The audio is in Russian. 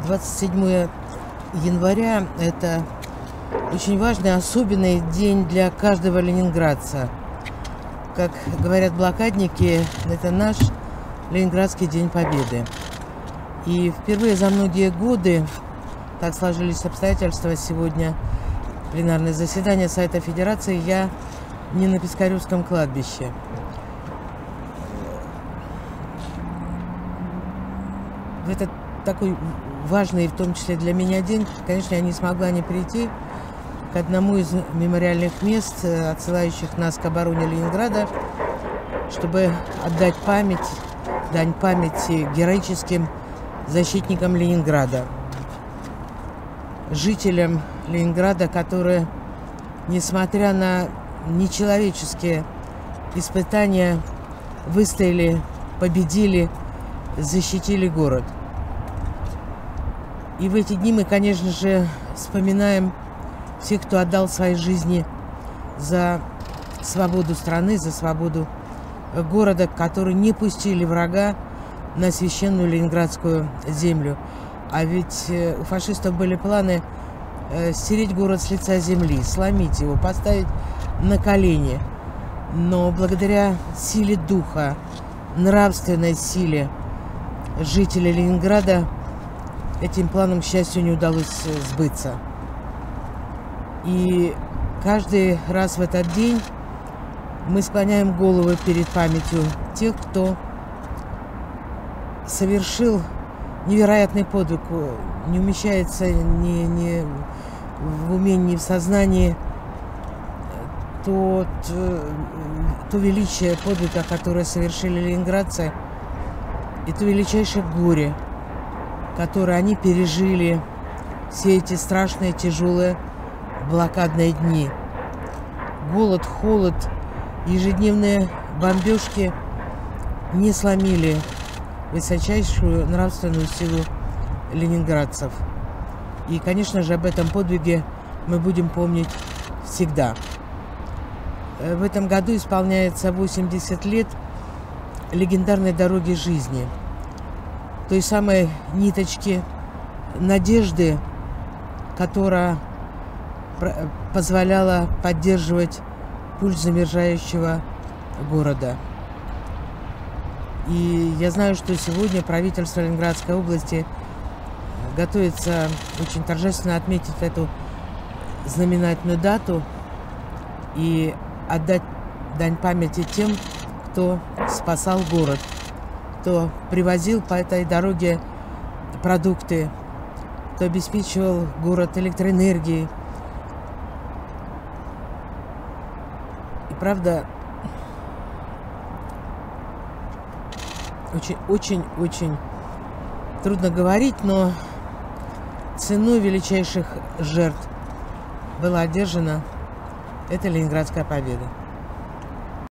27 января – это очень важный, особенный день для каждого ленинградца. Как говорят блокадники, это наш Ленинградский день Победы. И впервые за многие годы, так сложились обстоятельства, сегодня пленарное заседание Совета Федерации, я не на Пискаревском кладбище. В этот такой важный, в том числе для меня, день, конечно, я не смогла не прийти к одному из мемориальных мест, отсылающих нас к обороне Ленинграда, чтобы отдать дань памяти героическим защитникам Ленинграда, жителям Ленинграда, которые, несмотря на нечеловеческие испытания, выстояли, победили, защитили город. И в эти дни мы, конечно же, вспоминаем всех, кто отдал свои жизни за свободу страны, за свободу города, которые не пустили врага на священную ленинградскую землю. А ведь у фашистов были планы стереть город с лица земли, сломить его, поставить на колени. Но благодаря силе духа, нравственной силе жителей Ленинграда этим планам, к счастью, не удалось сбыться. И каждый раз в этот день мы склоняем головы перед памятью тех, кто совершил невероятный подвиг, не умещается ни в уме, ни в сознании то величие подвига, которое совершили ленинградцы, и то величайшее горе, которое они пережили все эти страшные, тяжелые блокадные дни. Голод, холод, ежедневные бомбежки не сломили высочайшую нравственную силу ленинградцев. И, конечно же, об этом подвиге мы будем помнить всегда. В этом году исполняется 80 лет легендарной дороги жизни, той самой ниточки надежды, которая позволяла поддерживать пульс замерзающего города. И я знаю, что сегодня правительство Ленинградской области готовится очень торжественно отметить эту знаменательную дату и отдать дань памяти тем, кто спасал город, кто привозил по этой дороге продукты, кто обеспечивал город электроэнергией. И правда, очень трудно говорить, но ценой величайших жертв была одержана эта Ленинградская победа.